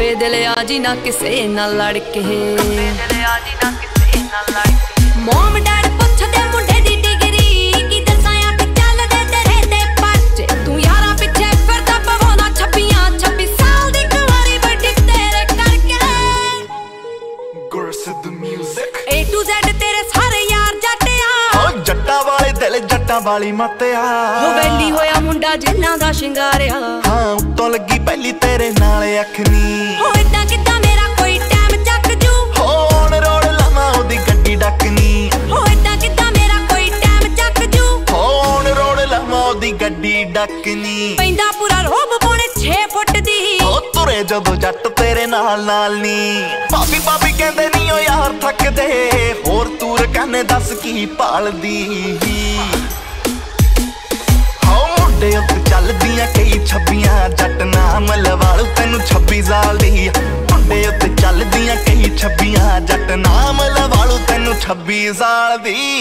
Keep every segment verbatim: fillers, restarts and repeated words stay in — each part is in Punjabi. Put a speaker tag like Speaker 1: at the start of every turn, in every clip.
Speaker 1: ਕੱਬੇ ਦਿਲ ਆ ਜੀ ਨਾ ਕਿਸੇ ਨਾਲ ਲੜ ਕੇ, ਕੱਬੇ ਦਿਲ ਆ ਜੀ ਨਾ ਕਿਸੇ ਨਾਲ ਲੜ ਕੇ। ਮੋਮ ਡੈਡ ਪੁੱਛਦੇ ਮੁੰਡੇ ਦੀ ਡਿਗਰੀ, ਕੀ ਦੱਸਾਂ ਅੱਖ ਚੱਲਦੇ ਤੇਰੇ ਤੇ ਪਰਚੇ। ਤੂੰ ਯਾਰਾਂ ਪਿੱਛੇ ਫਿਰਦਾ ਪਵਾਉਣਾ ਛੱਬੀਆਂ, ਛੱਬੀ ਸਾਲ ਦੀ ਕੁਆਰੀ ਵੱਡੀ ਤੇਰੇ ਕਰਕੇ।
Speaker 2: Gursidh music
Speaker 1: A to Z ਤੇਰੇ ਸਾਰੇ ਯਾਰ ਜੱਟ ਆ,
Speaker 2: ਓ ਜੱਟਾਂ ਵਾਲੇ ਦਿਲ ਜੱਟਾਂ ਵਾਲੀ ਮੱਤ ਆ।
Speaker 1: ਹੋ ਵੈਲੀ ਹੋਇਆ ਮੁੰਡਾ ਜਿੰਨਾ ਦਾ ਸ਼ਿੰਗਾਰਿਆ,
Speaker 2: ਹਾਂ ਉੱਤੋਂ ਲੱਗੀ ਪਹਿਲੀ ਤੇਰੇ ਨਾਲ ਅੱਖ ਨੀ।
Speaker 1: ਹੋ ਇਦਾਂ ਕਿੱਦਾਂ ਮੇਰਾ ਕੋਈ ਟਾਈਮ ਚੱਕ ਜੂ,
Speaker 2: ਹੋ ਔਨ ਰੋਡ ਲਾਵਾਂ ਉਹਦੀ ਗੱਡੀ ਡੱਕਨੀ।
Speaker 1: ਹੋ ਇਦਾਂ ਕਿੱਦਾਂ ਮੇਰਾ ਕੋਈ ਟਾਈਮ ਚੱਕ ਜੂ,
Speaker 2: ਹੋ ਔਨ ਰੋਡ ਲਾਵਾਂ ਉਹਦੀ ਗੱਡੀ ਡੱਕਨੀ।
Speaker 1: ਪੈਂਦਾ ਪੂਰਾ ਰੋਬ ਪੌਣੇ ਛੇ ਫੁੱਟ ਦੀ,
Speaker 2: ਹੋ ਤੁਰੇ ਜਦੋਂ ਜੱਟ ਤੇਰੇ ਨਾਲ ਨਾਲ ਨੀ। ਭਾਬੀ ਭਾਬੀ ਕਹਿੰਦੇ ਨੀ ਓ ਯਾਰ ਥੱਕਦੇ, ਹੋਰ ਤੂਰ ਕਾਨੇ ਦੱਸ ਕੀ ਭਾਲਦੀ। ਮੁੰਡੇ ਉੱਤੇ ਚੱਲਦੀਆਂ ਕਈ ਛੱਬੀਆਂ, ਜੱਟ ਨਾਮ ਲਵਾਲੂ ਤੈਨੂੰ ਛੱਬੀ ਸਾਲ ਦੀ। ਮੁੰਡੇ ਉੱਤੇ ਚੱਲਦੀਆਂ ਕਈ ਛੱਬੀਆਂ, ਜੱਟ ਨਾਮ ਲਵਾਲੂ ਤੈਨੂੰ ਛੱਬੀ ਸਾਲ ਦੀ।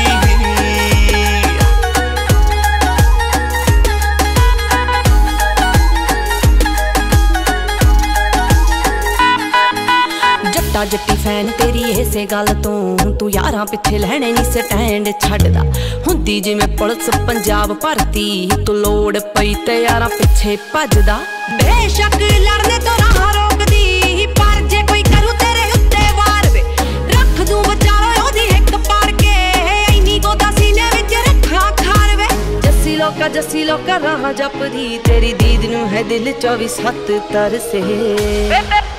Speaker 2: ਜੱਟਾ ਜੱਟੀ ਫੈਨ ਤੇਰੀ ਇਸੇ ਗੱਲ ਤੋਂ, ਤੂੰ ਯਾਰਾਂ ਪਿੱਛੇ ਲੈਣੇ ਨੀ ਸਟੈਂਡ ਛੱਡਦਾ। ਹੁੰਦੀ ਜਿਵੇਂ ਪੁਲਿਸ ਪੰਜਾਬ ਭਰਤੀ, ਤੂੰ ਲੋੜ ਪਈ ਤੇ ਯਾਰਾਂ ਪਿੱਛੇ ਭੱਜਦਾ। ਬੇਸ਼ੱਕ ਲੜਨੇ ਤੋਂ ਰਾਹ ਰੋਕਦੀ, ਪਰ ਜੇ ਕੋਈ ਕਰੂ ਤੇਰੇ ਉੱਤੇ ਵਾਰ ਵੇ, ਰੱਖ ਦੂੰ ਵਿਚਾਰੋ ਉਹਦੀ ਇੱਕ ਪਾੜ ਕੇ। ਐਨੀ ਗੋਦਾ ਸੀਨੇ ਵਿੱਚ ਰੱਖਾਂ ਖਾਰ ਵੇ। ਜੱਸੀ ਲੋਕਾ ਜੱਸੀ ਲੋਕਾ ਰਾਹ ਜਪਦੀ, ਤੇਰੀ ਦੀਦ ਨੂੰ ਹੈ ਦਿਲ ਚੌਵੀ ਸੱਤ ਤਰਸੇ।